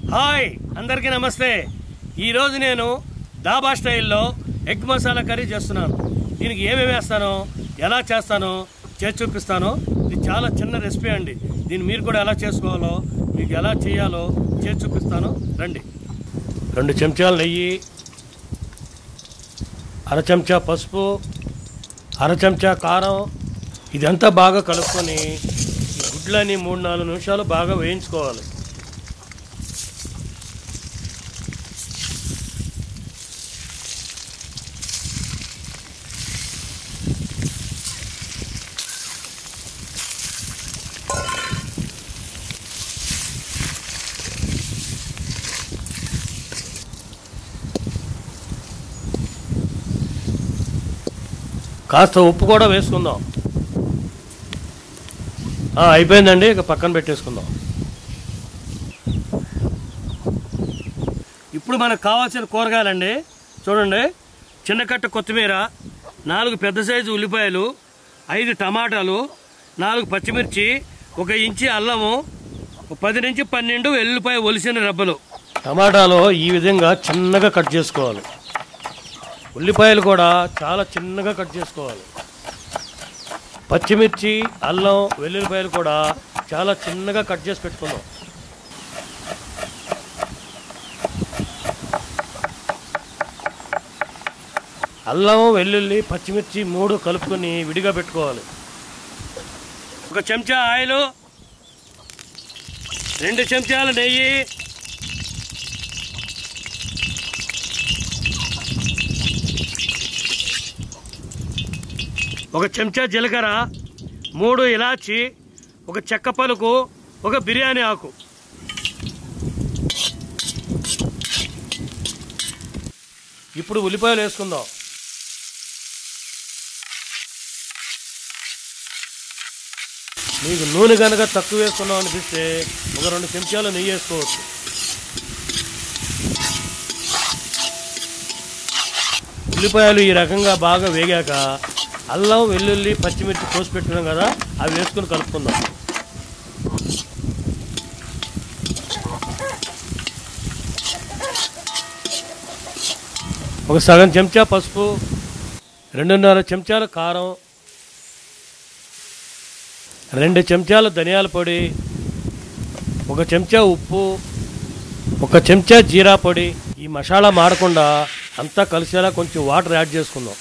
Hi అందరికీ నమస్తే. ఈరోజు నేను డాబా స్టైల్లో ఎగ్ మసాలా కర్రీ చేస్తున్నాను. దీనికి ఏమేమి వేస్తానో ఎలా చేస్తానో చేసి చూపిస్తాను. ఇది చాలా చిన్న రెసిపీ అండి. దీన్ని మీరు కూడా ఎలా చేసుకోవాలో మీకు ఎలా చేయాలో చేసి చూపిస్తాను. రండి. 2 చెంచాలు నెయ్యి, 1/2 చెంచా పసుపు, 1/2 చెంచా కారం, ఇదంతా బాగా కలుపుకొని ఈ గుడ్లని 3-4 నిమిషాలు బాగా వేయించుకోవాలి. కాస్త ఉప్పు కూడా వేసుకుందాం. అయిపోయిందండి, ఇక పక్కన పెట్టేసుకుందాం. ఇప్పుడు మనకు కావాల్సిన కూరగాయలండి. చూడండి, చిన్న కట్ట కొత్తిమీర, 4 పెద్ద సైజు ఉల్లిపాయలు, 5 టమాటాలు, 4 పచ్చిమిర్చి, 1 ఇంచి అల్లము, 10 నుంచి 12 వెల్లుల్లిపాయ ఒలిసిన రెబ్బలు. టమాటాలు ఈ విధంగా చిన్నగా కట్ చేసుకోవాలి. ఉల్లిపాయలు కూడా చాలా చిన్నగా కట్ చేసుకోవాలి. పచ్చిమిర్చి, అల్లం, వెల్లుల్లిపాయలు కూడా చాలా చిన్నగా కట్ చేసి పెట్టుకుందాం. అల్లం, వెల్లుల్లి, పచ్చిమిర్చి 3 కలుపుకొని విడిగా పెట్టుకోవాలి. 1 చెంచా ఆయిల్, 2 చెంచాల నెయ్యి, 1 చెంచా జీలకర్ర, 3 ఇలాచి, 1 చెక్క పలుకు, 1 బిర్యానీ ఆకు. ఇప్పుడు ఉల్లిపాయలు వేసుకుందాం. మీకు నూనె కనుక తక్కువ వేసుకున్నాం అనిపిస్తే 1-2 చెంచాలు నెయ్యి వేసుకోవచ్చు. ఉల్లిపాయలు ఈ రకంగా బాగా వేగాక అల్లం, వెల్లుల్లి, పచ్చిమిర్చి కోసి పెట్టుకున్నాం కదా, అవి వేసుకుని కలుపుకుందాం. ఒక సగం చెంచా పసుపు, 2.5 చెంచాల కారం, 2 చెంచాల ధనియాల పొడి, 1 చెంచా ఉప్పు, 1 చెంచా జీరా పొడి. ఈ మసాలా మాడకుండా అంతా కలిసేలా కొంచెం వాటర్ యాడ్ చేసుకుందాం.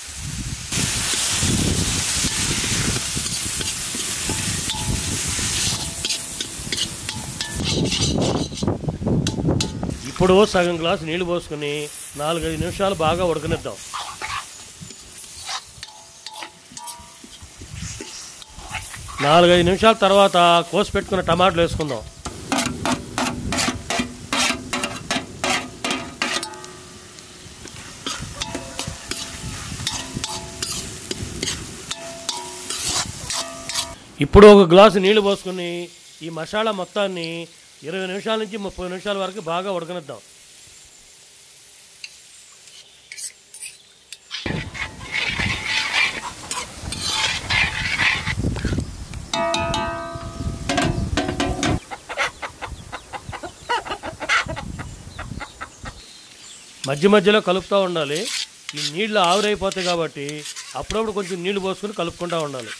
ఇప్పుడు సగం గ్లాసు నీళ్లు పోసుకుని 4-5 నిమిషాలు బాగా ఉడకనిద్దాం. నాలుగైదు నిమిషాల తర్వాత కోసి పెట్టుకున్న టమాటాలు వేసుకుందాం. ఇప్పుడు 1 గ్లాసు నీళ్లు పోసుకుని ఈ మసాలా మొత్తాన్ని 20 నిమిషాల నుంచి 30 నిమిషాల వరకు బాగా ఉడకనిద్దాం. మధ్య మధ్యలో కలుపుతూ ఉండాలి. ఈ నీళ్ళు ఆవిరైపోతాయి కాబట్టి అప్పుడప్పుడు కొంచెం నీళ్లు పోసుకొని కలుపుకుంటూ ఉండాలి.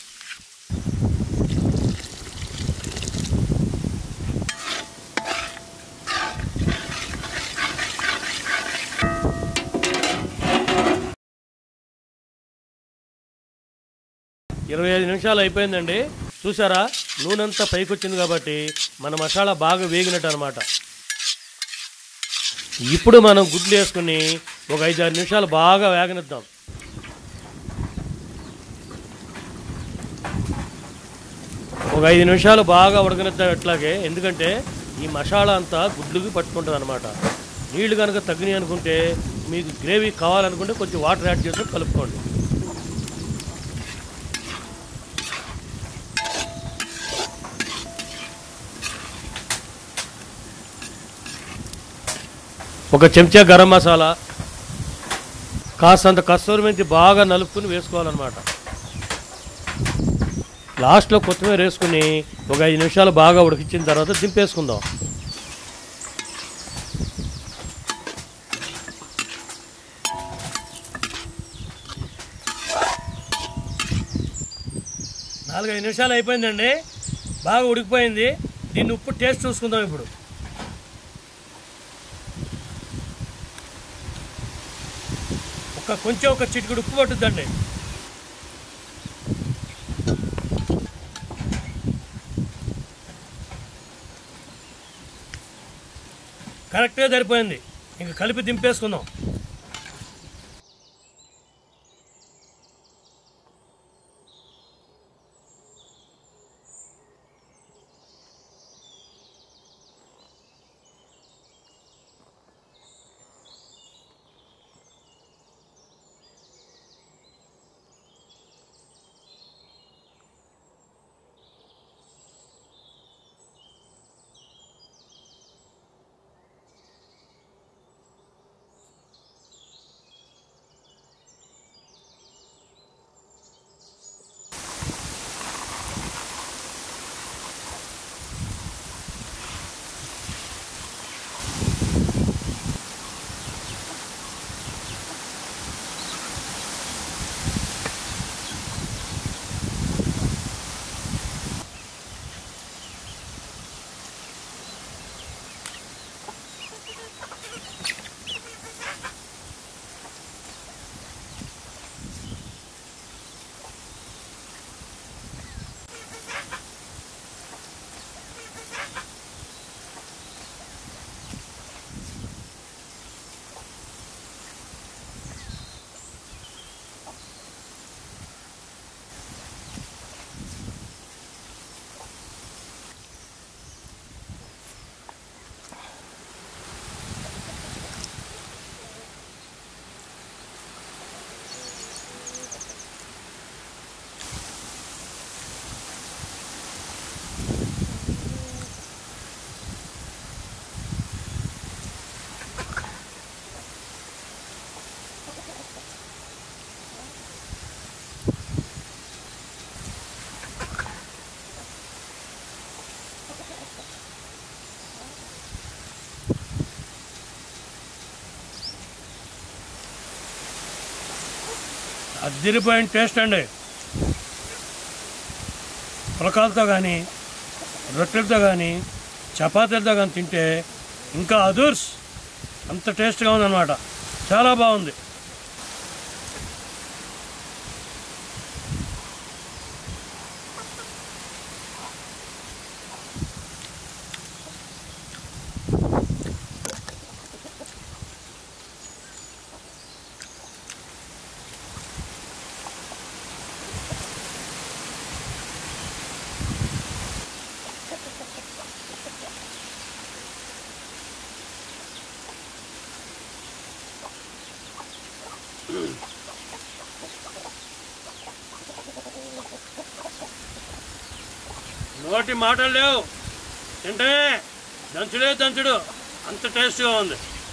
ఇరవై 25 నిమిషాలు అయిపోయిందండి. చూసారా, నూనె అంతా పైకి వచ్చింది కాబట్టి మన మసాలా బాగా వేగినట్టు అనమాట. ఇప్పుడు మనం గుడ్లు వేసుకుని ఒక 5-6 నిమిషాలు బాగా వేగనిద్దాం. ఒక 5 నిమిషాలు బాగా ఉడకనిద్దాం ఎట్లాగే, ఎందుకంటే ఈ మసాలా అంతా గుడ్లుకి పట్టుకుంటుంది అనమాట. నీళ్లు కనుక తగ్గినాయి అనుకుంటే, మీకు గ్రేవీ కావాలనుకుంటే కొంచెం వాటర్ యాడ్ చేసుకొని కలుపుకోండి. ఒక చెంచా గరం మసాలా, కాస్తంత కస్తూరి మెంతి బాగా నలుపుకుని వేసుకోవాలన్నమాట. లాస్ట్లో కొత్తిమీర వేసుకుని ఒక 5 నిమిషాలు బాగా ఉడికించిన తర్వాత దింపేసుకుందాం. 4-5 నిమిషాలు అయిపోయిందండి, బాగా ఉడికిపోయింది. దీన్ని ఉప్పు టేస్ట్ చూసుకుందాం ఇప్పుడు. కొంచెం ఒక చిటికెడు ఉప్పు పట్టుద్దండి. కరెక్ట్గా సరిపోయింది. ఇంక కలిపి దింపేసుకుందాం. అదిరిపోయిన టేస్ట్ అండి. పులకాలతో కానీ, రొట్టెలతో కానీ, చపాతీలతో కానీ తింటే ఇంకా అదర్స్ అంత టేస్ట్గా ఉందన్నమాట. చాలా బాగుంది. నోటి మాటలు లేవు, తింటే దంచుడే దంచుడు, అంత టేస్ట్గా ఉంది.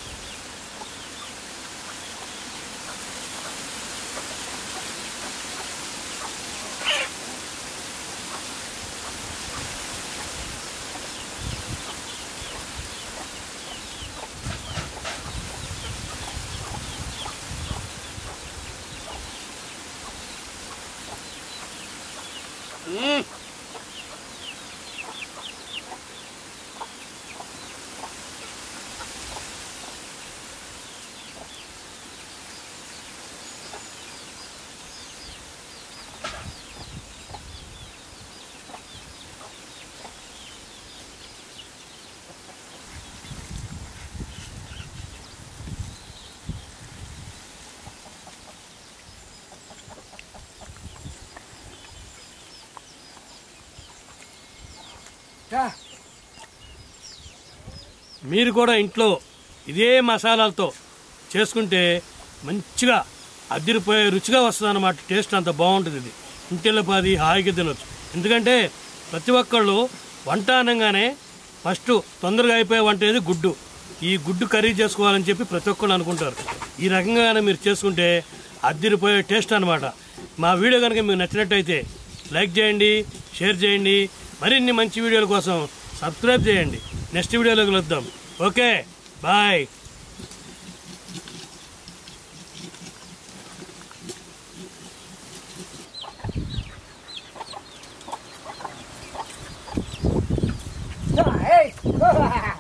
మీరు కూడా ఇంట్లో ఇదే మసాలాలతో చేసుకుంటే మంచిగా అదిరిపోయే రుచిగా వస్తుంది అన్నమాట. టేస్ట్ అంత బాగుంటుంది. ఇది ఇంటిల్లపాది హాయిగా తినొచ్చు. ఎందుకంటే ప్రతి ఒక్కళ్ళు వంట అనగానే ఫస్ట్ తొందరగా అయిపోయే వంట ఏది గుడ్డు. ఈ గుడ్డు కర్రీ చేసుకోవాలని చెప్పి ప్రతి ఒక్కళ్ళు అనుకుంటారు. ఈ రకంగానే మీరు చేసుకుంటే అదిరిపోయే టేస్ట్ అనమాట. మా వీడియో కనుక మీకు నచ్చినట్టయితే లైక్ చేయండి, షేర్ చేయండి. మరిన్ని మంచి వీడియోల కోసం సబ్స్క్రైబ్ చేయండి. నెక్స్ట్ వీడియోలో కలుద్దాం. Okay, bye. Hey!